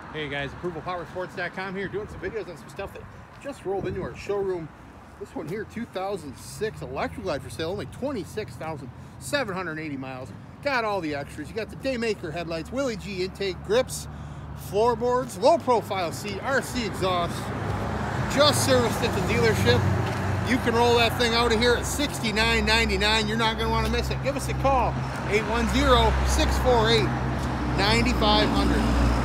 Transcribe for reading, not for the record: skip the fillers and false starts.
Hey guys, ApprovalPowersports.com here, doing some videos on some stuff that just rolled into our showroom. This one here, 2006 Electra Glide for sale, only 26,780 miles. Got all the extras. You got the Daymaker headlights, Willie G intake, grips, floorboards, low profile seat, RC exhaust. Just serviced at the dealership. You can roll that thing out of here at $69.99. You're not going to want to miss it. Give us a call, 810-648-9500.